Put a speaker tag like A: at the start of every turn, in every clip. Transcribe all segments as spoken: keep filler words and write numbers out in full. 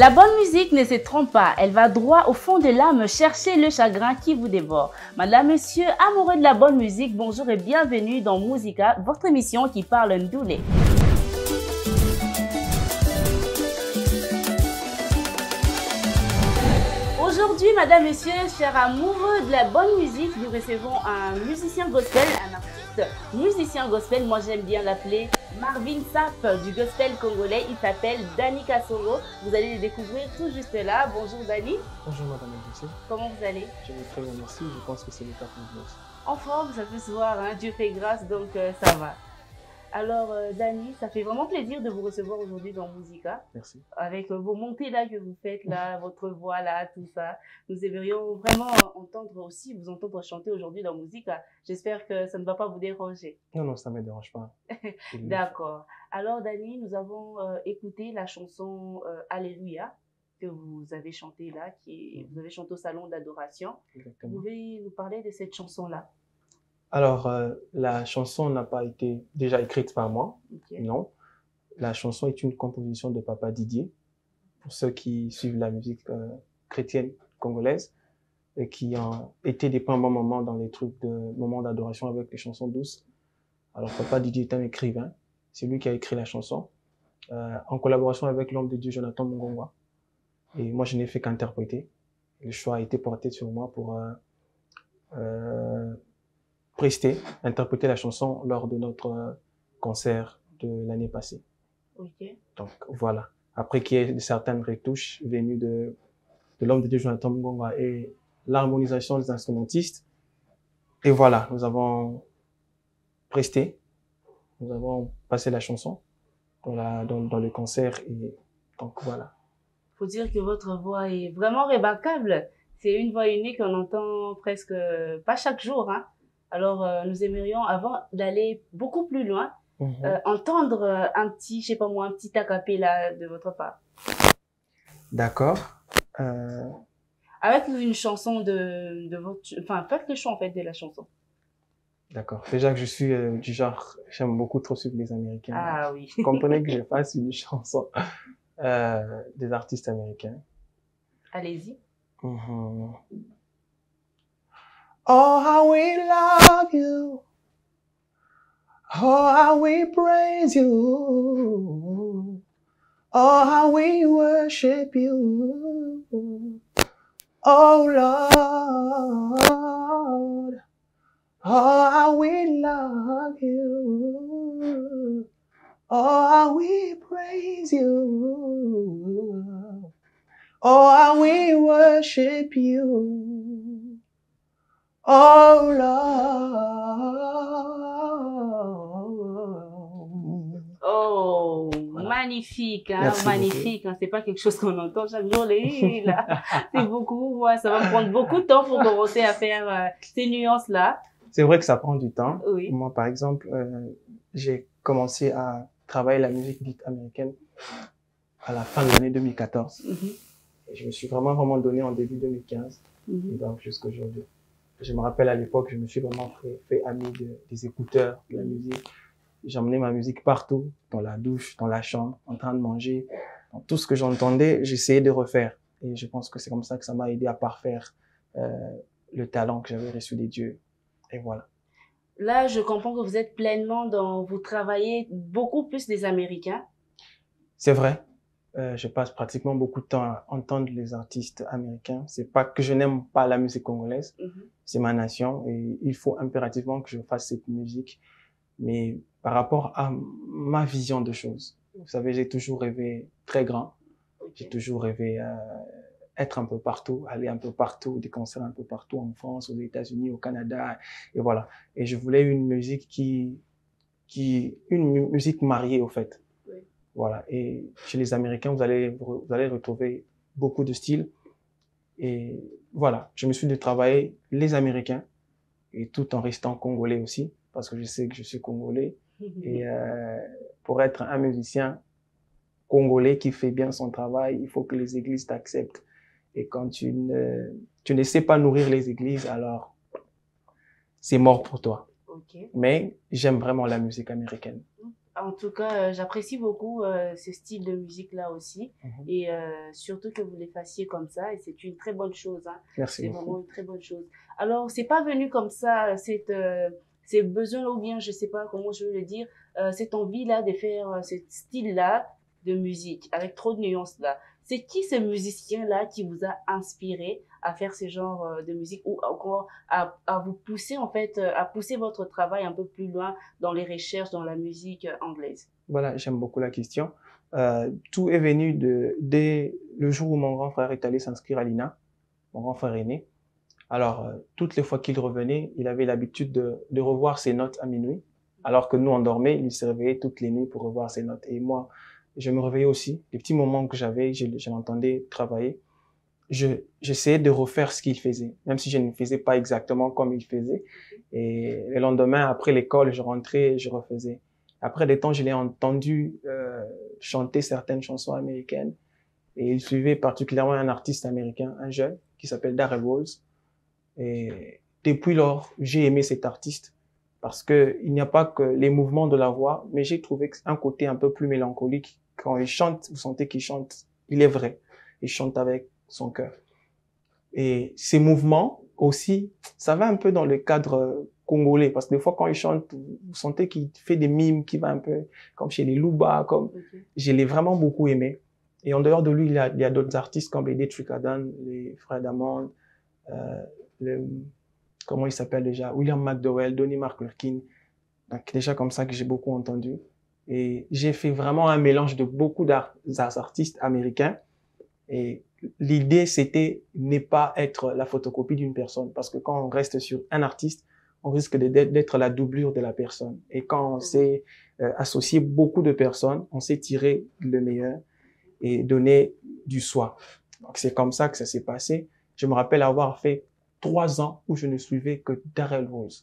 A: La bonne musique ne se trompe pas, elle va droit au fond de l'âme chercher le chagrin qui vous dévore. Madame, monsieur, amoureux de la bonne musique, bonjour et bienvenue dans Musica, votre émission qui parle ndoulé. Aujourd'hui, madame, monsieur, chers amoureux de la bonne musique, nous recevons un musicien gospel, un artiste musicien gospel, moi j'aime bien l'appeler Marvin Sapp du gospel congolais, il s'appelle Danny Kasongo. Vous allez le découvrir tout juste là. Bonjour Danny.
B: Bonjour madame Monsieur.
A: Comment vous allez?
B: Je vais très bien, merci. Je pense que c'est le cas pour vous aussi.
A: En forme, ça peut se voir, hein? Dieu fait grâce, donc euh, ça va. Alors euh, Danny, ça fait vraiment plaisir de vous recevoir aujourd'hui dans Musica.
B: Merci.
A: Avec euh, vos montées là que vous faites là, votre voix là, tout ça. Nous aimerions vraiment entendre aussi, vous entendre chanter aujourd'hui dans Musica. J'espère que ça ne va pas vous déranger.
B: Non, non, ça ne me dérange pas.
A: D'accord. Alors Danny, nous avons euh, écouté la chanson euh, Alléluia que vous avez chantée là, qui est, vous avez chanté au salon d'adoration. Vous pouvez nous parler de cette chanson là?
B: Alors, euh, la chanson n'a pas été déjà écrite par moi, okay. Non. La chanson est une composition de Papa Didier, pour ceux qui suivent la musique euh, chrétienne congolaise et qui ont été des bons moments dans les trucs de moments d'adoration avec les chansons douces. Alors, Papa Didier est un écrivain, c'est lui qui a écrit la chanson, euh, en collaboration avec l'homme de Dieu Jonathan Mungongwa. Et moi, je n'ai fait qu'interpréter. Le choix a été porté sur moi pour euh, euh, prester, interpréter la chanson lors de notre euh, concert de l'année passée.
A: Okay.
B: Donc voilà. Après qu'il y ait certaines retouches venues de, de l'homme de Dieu Jonathan Mungongwa et l'harmonisation des instrumentistes. Et voilà, nous avons presté, nous avons passé la chanson dans, la, dans, dans le concert et donc voilà.
A: Faut dire que votre voix est vraiment remarquable. C'est une voix unique qu'on entend presque pas chaque jour, hein. Alors, euh, nous aimerions, avant d'aller beaucoup plus loin, mmh. euh, entendre un petit, je sais pas moi, un petit a cappella de votre part.
B: D'accord. Euh...
A: Avec une chanson de, de votre, enfin, faites le choix en fait de la chanson.
B: D'accord. Déjà que je suis euh, du genre, j'aime beaucoup trop suivre les Américains.
A: Ah oui.
B: Vous comprenez que je fasse une chanson euh, des artistes américains.
A: Allez-y.
B: Mmh. Oh, how we love you. Oh, how we praise you. Oh, how we worship you. Oh, Lord. Oh, how we love you. Oh, how we praise you. Oh, how we worship you. Oh Lord.
A: Oh, voilà. Magnifique, hein, Merci magnifique. Hein, c'est pas quelque chose qu'on entend chaque jour. Les, là, c'est beaucoup. Ouais, ça va me prendre beaucoup de temps pour commencer à faire euh, ces nuances-là.
B: C'est vrai que ça prend du temps.
A: Oui.
B: Moi, par exemple, euh, j'ai commencé à travailler la musique dite américaine à la fin de l'année deux mille quatorze. Mm-hmm. Et je me suis vraiment, vraiment donné en début deux mille quinze. Mm-hmm. Et donc, jusqu'à aujourd'hui. Je me rappelle à l'époque, je me suis vraiment fait, fait ami de, des écouteurs, de la musique. J'emmenais ma musique partout, dans la douche, dans la chambre, en train de manger. Dans tout ce que j'entendais, j'essayais de refaire. Et je pense que c'est comme ça que ça m'a aidé à parfaire euh, le talent que j'avais reçu des dieux. Et voilà.
A: Là, je comprends que vous êtes pleinement dans... Vous travaillez beaucoup plus des Américains.
B: C'est vrai. Euh, je passe pratiquement beaucoup de temps à entendre les artistes américains. C'est pas que je n'aime pas la musique congolaise, mm-hmm. C'est ma nation et il faut impérativement que je fasse cette musique. Mais par rapport à ma vision de choses, vous savez, j'ai toujours rêvé très grand. Okay. J'ai toujours rêvé euh, être un peu partout, aller un peu partout, des concerts un peu partout en France, aux États-Unis, au Canada, et voilà. Et je voulais une musique qui, qui, une musique mariée au fait. Voilà. Et chez les Américains, vous allez, vous allez retrouver beaucoup de styles. Et voilà. Je me suis dit de travailler les Américains et tout en restant congolais aussi, parce que je sais que je suis congolais. Et euh, pour être un musicien congolais qui fait bien son travail, il faut que les églises t'acceptent. Et quand tu ne, tu ne sais pas nourrir les églises, alors c'est mort pour toi.
A: Okay.
B: Mais j'aime vraiment la musique américaine.
A: En tout cas, euh, j'apprécie beaucoup euh, ce style de musique-là aussi.
B: Mhm.
A: Et euh, surtout que vous les fassiez comme ça. Et c'est une très bonne chose. Hein.
B: Merci
A: C'est
B: beaucoup.
A: vraiment une très bonne chose. Alors, c'est pas venu comme ça, cette, euh, ces besoins-là, ou bien, je sais pas comment je veux le dire, euh, cette envie-là de faire euh, ce style-là de musique, avec trop de nuances-là. C'est qui ce musicien-là qui vous a inspiré à faire ce genre euh, de musique ou encore à, à vous pousser, en fait, euh, à pousser votre travail un peu plus loin dans les recherches, dans la musique euh, anglaise?
B: Voilà, j'aime beaucoup la question. Euh, tout est venu de, dès le jour où mon grand frère est allé s'inscrire à l'I N A, mon grand frère aîné. Alors, euh, toutes les fois qu'il revenait, il avait l'habitude de, de revoir ses notes à minuit. Alors que nous, on dormait, il se réveillait toutes les nuits pour revoir ses notes. Et moi, je me réveillais aussi. Les petits moments que j'avais, je, je l'entendais travailler. Je, j'essayais de refaire ce qu'il faisait, même si je ne faisais pas exactement comme il faisait. Et le lendemain, après l'école, je rentrais et je refaisais. Après des temps, je l'ai entendu euh, chanter certaines chansons américaines. Et il suivait particulièrement un artiste américain, un jeune, qui s'appelle Darrell Rose. Et depuis lors, j'ai aimé cet artiste parce que il n'y a pas que les mouvements de la voix, mais j'ai trouvé un côté un peu plus mélancolique. Quand il chante, vous sentez qu'il chante, il est vrai. Il chante avec son cœur. Et ces mouvements aussi, ça va un peu dans le cadre congolais parce que des fois quand il chante, vous sentez qu'il fait des mimes qui va un peu comme chez les Luba, comme okay. Je l'ai vraiment beaucoup aimé. Et en dehors de lui, il y a, il y a d'autres artistes comme les Tricadan, les Frères Damond, euh, le, comment il s'appelle déjà, William McDowell, Donnie McClurkin. Donc déjà comme ça que j'ai beaucoup entendu. Et j'ai fait vraiment un mélange de beaucoup d'artistes américains. Et l'idée, c'était ne pas être la photocopie d'une personne. Parce que quand on reste sur un artiste, on risque d'être la doublure de la personne. Et quand on s'est euh, associé beaucoup de personnes, on s'est tiré le meilleur et donné du soi. Donc c'est comme ça que ça s'est passé. Je me rappelle avoir fait trois ans où je ne suivais que Darrell Rose.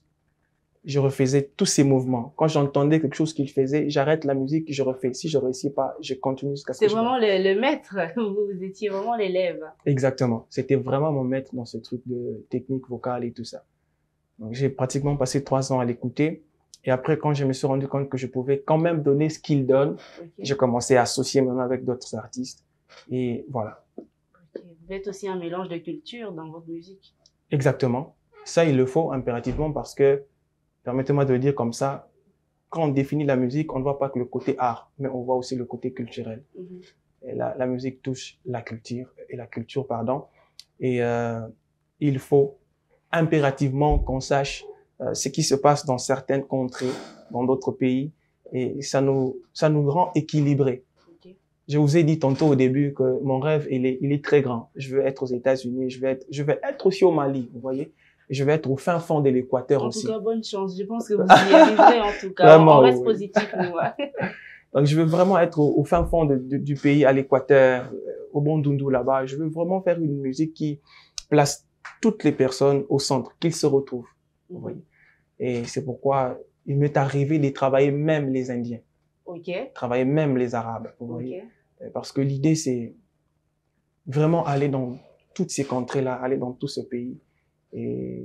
B: Je refaisais tous ses mouvements. Quand j'entendais quelque chose qu'il faisait, j'arrête la musique, je refais. Si je réussis pas, je continue jusqu'à ce que je...
A: C'est vraiment le, le maître, vous étiez vraiment l'élève.
B: Exactement. C'était vraiment mon maître dans ce truc de technique vocale et tout ça. Donc j'ai pratiquement passé trois ans à l'écouter. Et après, quand je me suis rendu compte que je pouvais quand même donner ce qu'il donne, okay. J'ai commencé à associer maintenant avec d'autres artistes. Et voilà.
A: Okay. Vous êtes aussi un mélange de culture dans votre musique.
B: Exactement. Ça, il le faut impérativement parce que, permettez-moi de le dire comme ça, quand on définit la musique, on ne voit pas que le côté art, mais on voit aussi le côté culturel. Mm-hmm. Et la, la musique touche la culture, et la culture, pardon. Et euh, il faut impérativement qu'on sache euh, ce qui se passe dans certaines contrées, dans d'autres pays, et ça nous, ça nous rend équilibrés. Okay. Je vous ai dit tantôt au début que mon rêve, il est, il est très grand. Je veux être aux États-Unis, je veux être, je veux être aussi au Mali, vous voyez. Je vais être au fin fond de l'Équateur aussi.
A: En tout cas, bonne chance. Je pense que vous y arriverez en tout cas. Vraiment, on reste oui. positif, nous.
B: Donc, je veux vraiment être au, au fin fond de, de, du pays, à l'Équateur, au Bandundu là-bas. Je veux vraiment faire une musique qui place toutes les personnes au centre, qu'ils se retrouvent. Vous voyez. Et c'est pourquoi il m'est arrivé de travailler même les Indiens.
A: Ok.
B: Travailler même les Arabes. Vous voyez. Okay. Parce que l'idée, c'est vraiment aller dans toutes ces contrées-là, aller dans tout ce pays. Et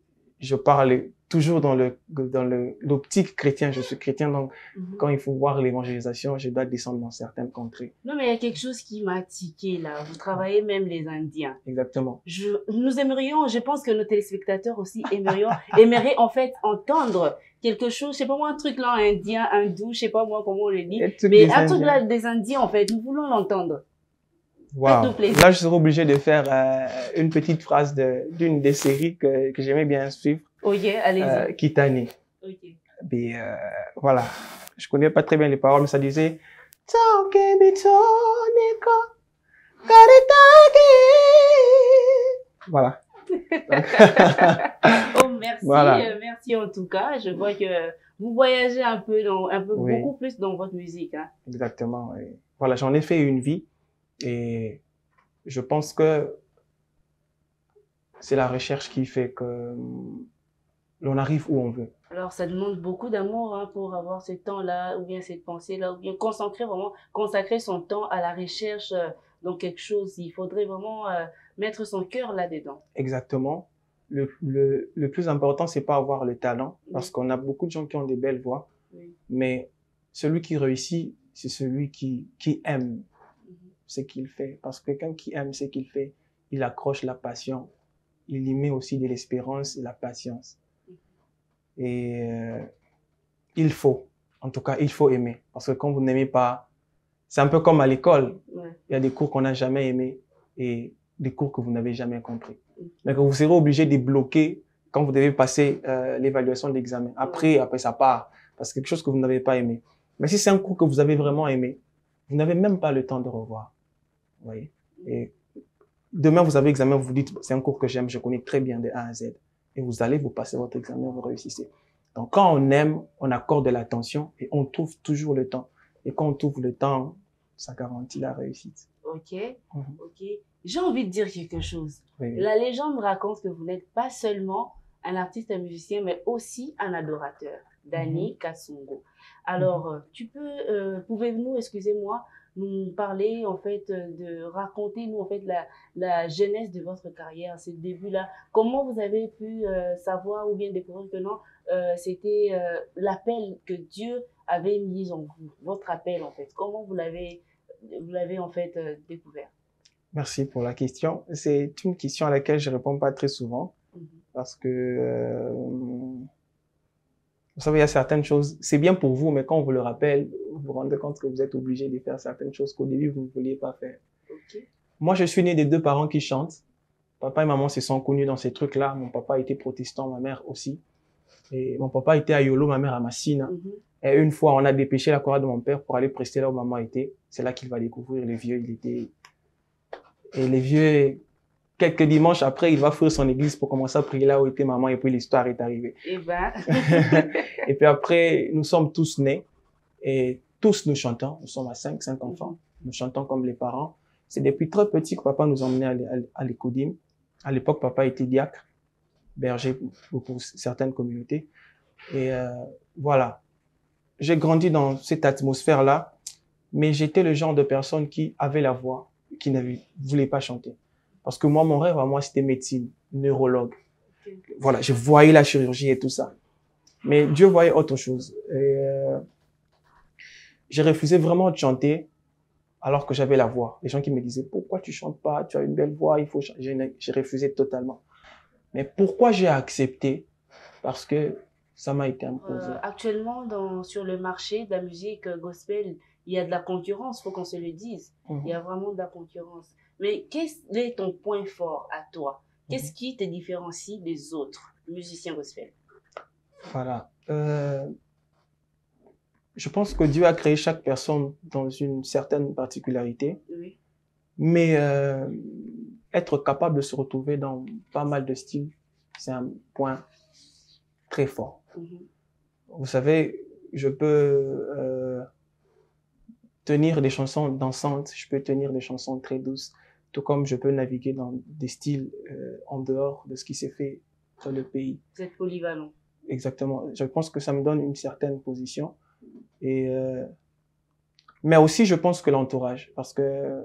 B: je parle toujours dans le dans le l'optique chrétien. Je suis chrétien, donc mm-hmm. Quand il faut voir l'évangélisation, je dois descendre dans certaines contrées.
A: Non, mais il y a quelque chose qui m'a tiqué là. Vous travaillez même les Indiens.
B: Exactement.
A: Je, nous aimerions, je pense que nos téléspectateurs aussi aimerions, aimeraient en fait entendre quelque chose, je sais pas moi, un truc là indien, hindou, je sais pas moi comment on le dit, mais un truc là des Indiens en fait. Nous voulons l'entendre.
B: Wow. Là, je serais obligé de faire euh, une petite phrase de d'une des séries que que j'aimais bien suivre.
A: Ok, allez-y.
B: Euh, Kitani.
A: Ok.
B: Mais euh, voilà, je connais pas très bien les paroles, mais ça disait voilà.
A: Oh merci, voilà. euh, merci en tout cas. Je vois que vous voyagez un peu dans un peu oui. beaucoup plus dans votre musique. Hein.
B: Exactement. Oui. Voilà, j'en ai fait une vie. Et je pense que c'est la recherche qui fait que l'on arrive où on veut.
A: Alors, ça demande beaucoup d'amour hein, pour avoir ce temps-là, ou bien cette pensée-là, ou bien consacrer vraiment, consacrer son temps à la recherche euh, dans quelque chose. Il faudrait vraiment euh, mettre son cœur là-dedans.
B: Exactement. Le, le, le plus important, c'est pas avoir le talent, parce oui. qu'on a beaucoup de gens qui ont des belles voix, oui. mais celui qui réussit, c'est celui qui, qui aime ce qu'il fait. Parce que quelqu'un qui aime ce qu'il fait, il accroche la passion. Il y met aussi de l'espérance et la patience. Et euh, il faut, en tout cas, il faut aimer. Parce que quand vous n'aimez pas, c'est un peu comme à l'école. Ouais. Il y a des cours qu'on n'a jamais aimés et des cours que vous n'avez jamais compris. Mais que vous serez obligé de bloquer quand vous devez passer euh, l'évaluation de l'examen. Après, ouais. après, ça part. Parce que quelque chose que vous n'avez pas aimé. Mais si c'est un cours que vous avez vraiment aimé, vous n'avez même pas le temps de revoir. Vous voyez? Et demain, vous avez l'examen, vous vous dites, c'est un cours que j'aime, je connais très bien de A à Z. Et vous allez vous passer votre examen, vous réussissez. Donc, quand on aime, on accorde de l'attention et on trouve toujours le temps. Et quand on trouve le temps, ça garantit la réussite.
A: Ok, mmh. ok. J'ai envie de dire quelque chose.
B: Oui, oui.
A: La légende raconte que vous n'êtes pas seulement un artiste, un musicien, mais aussi un adorateur, Danny mmh. Kasongo. Alors, mmh. tu peux, euh, pouvez-vous, excusez-moi, nous parler, en fait, de raconter, nous, en fait, la, la genèse de votre carrière, ce début-là. Comment vous avez pu euh, savoir ou bien découvrir que non, euh, c'était euh, l'appel que Dieu avait mis en vous, votre appel, en fait. Comment vous l'avez, vous l'avez, en fait, euh, découvert?
B: Merci pour la question. C'est une question à laquelle je réponds pas très souvent mmh. parce que, euh, vous savez, il y a certaines choses, c'est bien pour vous, mais quand on vous le rappelle, vous vous rendez compte que vous êtes obligé de faire certaines choses qu'au début, vous ne vouliez pas faire.
A: Okay.
B: Moi, je suis né des deux parents qui chantent. Papa et maman se sont connus dans ces trucs-là. Mon papa était protestant, ma mère aussi. Et mon papa était à Yolo, ma mère à Massina. Mm-hmm. Et une fois, on a dépêché la chorale de mon père pour aller prester là où maman était. C'est là qu'il va découvrir les vieux. Il était, et les vieux, quelques dimanches après, il va faire son église pour commencer à prier là où était maman. Et puis l'histoire est arrivée.
A: Et ben.
B: Et puis après, nous sommes tous nés. Et tous nous chantons. Nous sommes à cinq, cinq enfants. Mm-hmm. Nous chantons comme les parents. C'est depuis très petit que papa nous emmenait à l'Écodim. À l'époque, papa était diacre, berger pour, pour certaines communautés. Et euh, voilà. J'ai grandi dans cette atmosphère-là, mais j'étais le genre de personne qui avait la voix, qui ne voulait pas chanter. Parce que moi, mon rêve à moi, c'était médecine, neurologue. Voilà, je voyais la chirurgie et tout ça. Mais Dieu voyait autre chose. Et euh, j'ai refusé vraiment de chanter alors que j'avais la voix. Les gens qui me disaient, pourquoi tu chantes pas? Tu as une belle voix, il faut chanter. J'ai refusé totalement. Mais pourquoi j'ai accepté? Parce que ça m'a été imposé.
A: Euh, actuellement, dans, sur le marché de la musique gospel, il y a de la concurrence, il faut qu'on se le dise. Mm-hmm. Il y a vraiment de la concurrence. Mais quel est ton point fort à toi? Qu'est-ce mm-hmm. qui te différencie des autres musiciens gospel?
B: Voilà. Euh, je pense que Dieu a créé chaque personne dans une certaine particularité.
A: Oui.
B: Mais euh, être capable de se retrouver dans pas mal de styles, c'est un point très fort. Mm-hmm. Vous savez, je peux euh, tenir des chansons dansantes, je peux tenir des chansons très douces, tout comme je peux naviguer dans des styles euh, en dehors de ce qui s'est fait dans le pays.
A: Vous êtes polyvalent.
B: Exactement. Je pense que ça me donne une certaine position. Et euh, mais aussi, je pense que l'entourage, parce que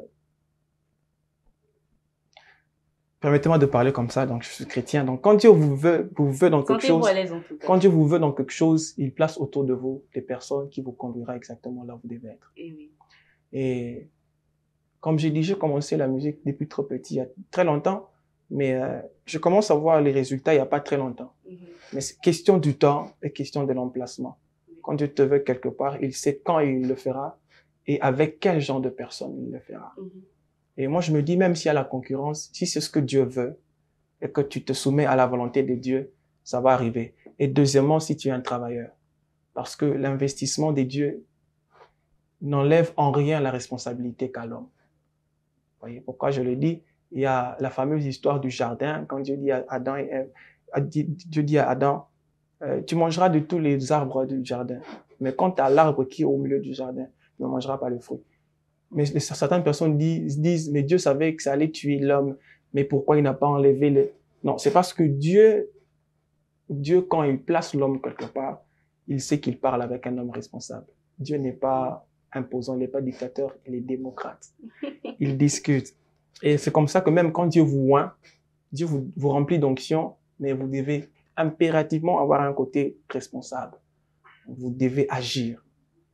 B: permettez-moi de parler comme ça, donc je suis chrétien. Donc quand Dieu vous veut, vous veut dans quelque chose, quand Dieu vous veut dans quelque chose, il place autour de vous des personnes qui vous conduira exactement là où vous devez être.
A: Et oui.
B: Et comme j'ai dit, j'ai commencé la musique depuis trop petit, il y a très longtemps, mais euh, je commence à voir les résultats il n'y a pas très longtemps. Mm-hmm. Mais c'est question du temps et question de l'emplacement. Mm-hmm. Quand Dieu te veut quelque part, il sait quand il le fera et avec quel genre de personne il le fera. Mm-hmm. Et moi, je me dis, même s'il y a la concurrence, si c'est ce que Dieu veut et que tu te soumets à la volonté de Dieu, ça va arriver. Et deuxièmement, si tu es un travailleur, parce que l'investissement de Dieu n'enlève en rien la responsabilité qu'a l'homme. Vous voyez pourquoi je le dis? Il y a la fameuse histoire du jardin, quand Dieu dit à Adam et Ève, Dieu dit à Adam, euh, tu mangeras de tous les arbres du jardin, mais quant à l'arbre qui est au milieu du jardin, tu ne mangeras pas le fruit. Mais certaines personnes disent, disent, mais Dieu savait que ça allait tuer l'homme, mais pourquoi il n'a pas enlevé le... Non, c'est parce que Dieu, Dieu, quand il place l'homme quelque part, il sait qu'il parle avec un homme responsable. Dieu n'est pas imposant, il n'est pas dictateur, il est démocrate. Il discute. Et c'est comme ça que même quand Dieu vous oint, Dieu vous, vous remplit d'onction, mais vous devez impérativement avoir un côté responsable. Vous devez agir.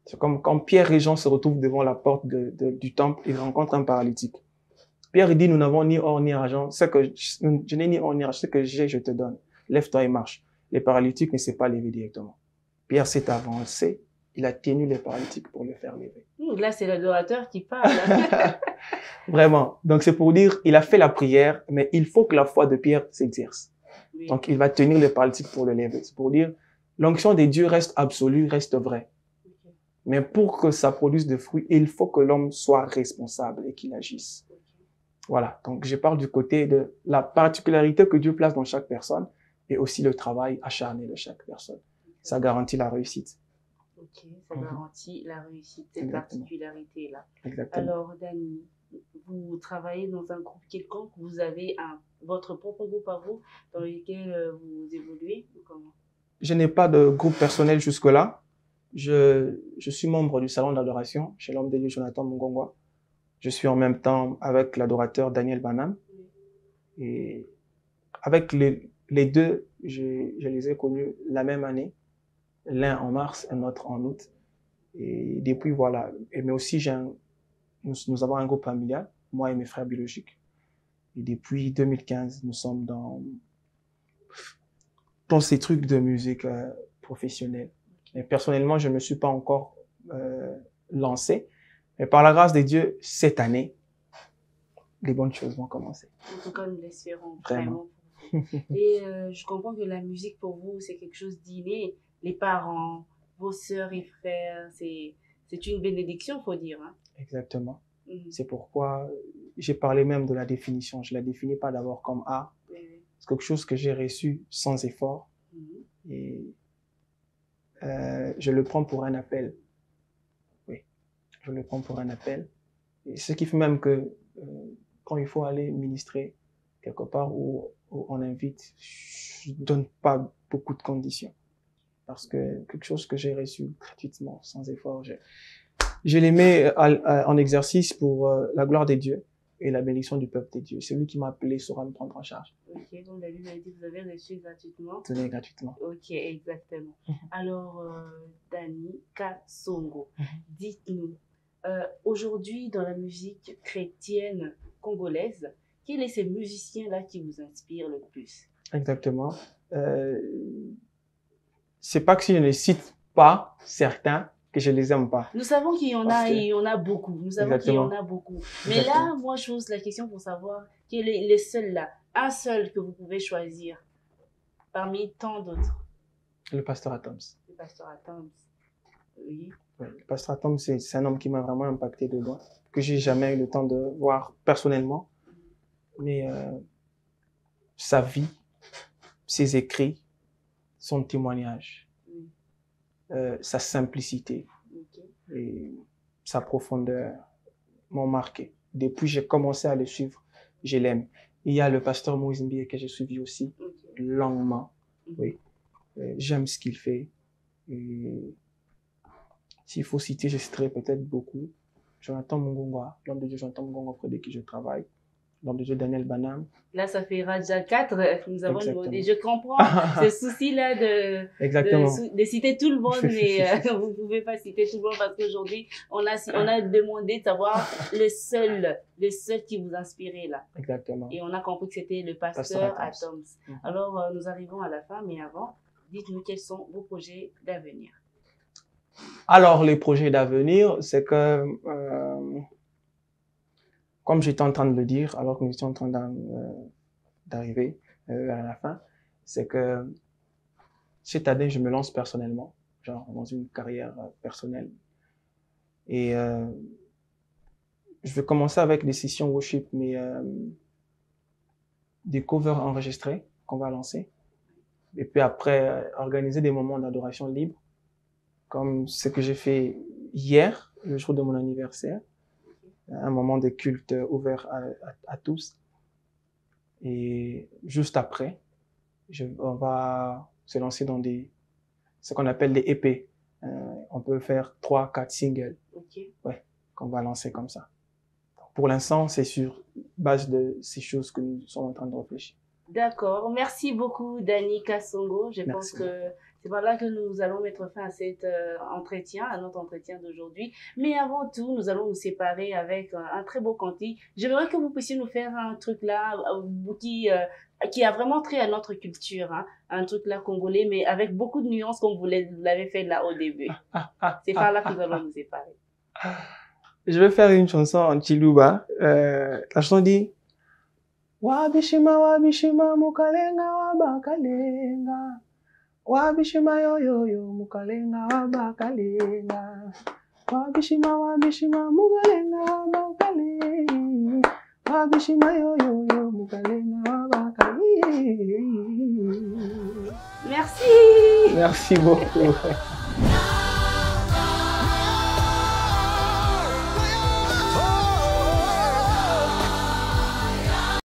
B: C'est comme quand Pierre et Jean se retrouvent devant la porte de, de, du temple, ils rencontrent un paralytique. Pierre dit, nous n'avons ni or ni argent, ce que je, je n'ai ni or ni argent, ce que j'ai, je te donne. Lève-toi et marche. Les paralytiques ne s'est pas levé directement. Pierre s'est avancé, il a tenu les paralytiques pour le faire lever.
A: Là, c'est l'adorateur qui parle.
B: Vraiment. Donc, c'est pour dire, il a fait la prière, mais il faut que la foi de Pierre s'exerce. Oui. Donc, il va tenir les paralytiques pour le lever. C'est pour dire, l'onction des dieux reste absolue, reste vraie. Okay. Mais pour que ça produise des fruits, il faut que l'homme soit responsable et qu'il agisse. Okay. Voilà. Donc, je parle du côté de la particularité que Dieu place dans chaque personne et aussi le travail acharné de chaque personne. Okay. Ça garantit la réussite.
A: Ok, ça garantit mmh. la réussite, cette particularité-là. Alors, Dany, vous travaillez dans un groupe quelconque, vous avez un, votre propre groupe à vous dans lequel vous évoluez ou comment?
B: Je n'ai pas de groupe personnel jusque-là. Je, je suis membre du salon d'adoration chez l'homme de Dieu Jonathan Mungongwa. Je suis en même temps avec l'adorateur Daniel Banham. Mmh. Et avec les, les deux, je, je les ai connus la même année. L'un en mars et l'autre en août. Et depuis, voilà. Et, mais aussi, j'ai un, nous, nous avons un groupe familial, moi et mes frères biologiques. Et depuis deux mille quinze, nous sommes dans, dans ces trucs de musique euh, professionnelle. Et personnellement, je ne me suis pas encore euh, lancé. Mais par la grâce de Dieu, cette année, les bonnes choses vont commencer.
A: En tout cas, nous l'espérons vraiment. vraiment. Et euh, je comprends que la musique, pour vous, c'est quelque chose d'inné. Les parents, vos sœurs et frères, c'est c'est une bénédiction, faut dire. Hein?
B: Exactement. Mm-hmm. C'est pourquoi j'ai parlé même de la définition. Je la définis pas d'abord comme art. Mm-hmm. C'est quelque chose que j'ai reçu sans effort. Mm-hmm. Et euh, je le prends pour un appel. Oui, je le prends pour un appel. Et ce qui fait même que euh, quand il faut aller ministrer quelque part où, où on invite, je donne pas beaucoup de conditions. Parce que quelque chose que j'ai reçu gratuitement, sans effort, je, je les mets à, à, en exercice pour euh, la gloire des dieux et la bénédiction du peuple des dieux. Celui qui m'a appelé saura me prendre en charge.
A: Ok, donc la Bible a dit que vous avez reçu gratuitement.
B: Donné gratuitement.
A: Ok, exactement. Mm-hmm. Alors, euh, Dany Kasongo, mm-hmm. dites-nous, euh, aujourd'hui dans la musique chrétienne congolaise, quels sont ces musiciens-là qui vous inspirent le plus?
B: Exactement. Euh, c'est pas que si je ne cite pas certains que je les aime pas.
A: Nous savons qu'il y en a, il y en a beaucoup. Nous savons qu'il y en a beaucoup. Mais Exactement. Là, moi, je pose la question pour savoir quel est le seul là, un seul que vous pouvez choisir parmi tant d'autres.
B: Le pasteur Atoms.
A: Le pasteur Atoms. Oui.
B: Ouais, le pasteur Atoms, c'est, c'est un homme qui m'a vraiment impacté de loin, que j'ai jamais eu le temps de voir personnellement. Mais euh, sa vie, ses écrits, son témoignage, mm. euh, sa simplicité okay. et sa profondeur m'ont marqué. Depuis j'ai commencé à le suivre, je l'aime. Il y a le pasteur Moïse Mbie que j'ai suivi aussi, okay. longuement. Mm. Oui. Euh, j'aime ce qu'il fait. Et s'il faut citer, je citerai peut-être beaucoup. Jonathan Mungongwa, l'homme de Dieu Jonathan Mungongwa auprès de qui je travaille. L'homme de Dieu Daniel Banham.
A: Là, ça fait déjà quatre. Nous avons demandé. Je comprends ce souci-là de, de, de citer tout le monde, mais euh, vous ne pouvez pas citer tout le monde parce qu'aujourd'hui, on a, on a demandé de savoir le seul, le seul qui vous inspirait là.
B: Exactement.
A: Et on a compris que c'était le pasteur Atoms. Mm-hmm. Alors, euh, nous arrivons à la fin, mais avant, dites-nous quels sont vos projets d'avenir.
B: Alors, les projets d'avenir, c'est que... Euh, Comme j'étais en train de le dire, alors que nous étions en train d'arriver euh, à la fin, c'est que cette année, je me lance personnellement, genre dans une carrière personnelle. Et euh, je vais commencer avec des sessions worship, mais euh, des covers enregistrés qu'on va lancer. Et puis après, euh, organiser des moments d'adoration libre, comme ce que j'ai fait hier, le jour de mon anniversaire. Un moment de culte ouvert à, à, à tous. Et juste après, je, on va se lancer dans des, ce qu'on appelle des E P. Euh, on peut faire trois, quatre singles.
A: Okay.
B: Ouais, qu'on va lancer comme ça. Pour l'instant, c'est sur base de ces choses que nous sommes en train de réfléchir.
A: D'accord. Merci beaucoup, Dany Kasongo. Je
B: Merci.
A: pense que C'est par là que nous allons mettre fin à cet euh, entretien, à notre entretien d'aujourd'hui. Mais avant tout, nous allons nous séparer avec euh, un très beau cantique. J'aimerais que vous puissiez nous faire un truc là euh, qui, euh, qui a vraiment trait à notre culture, hein. Un truc là congolais, mais avec beaucoup de nuances comme vous l'avez fait là au début. C'est par là que nous allons nous séparer.
B: Je vais faire une chanson en Chiluba. Euh, la chanson dit Wabishima, Wabishima, Mukalenga, Wabakalenga. Wabishima, yo, yo, yo, Mukalenga, Wabakalenga. Wabishima, Wabishima, Mukalenga, Wabakalenga. Wabishima, yo, yo, yo, Mukalenga, Wabakalenga.
A: Merci.
B: Merci beaucoup.